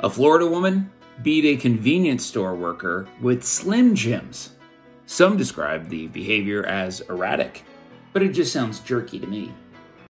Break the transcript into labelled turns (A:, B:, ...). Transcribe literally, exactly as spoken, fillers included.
A: A Florida woman beat a convenience store worker with Slim Jims. Some describe the behavior as erratic, but it just sounds jerky to me.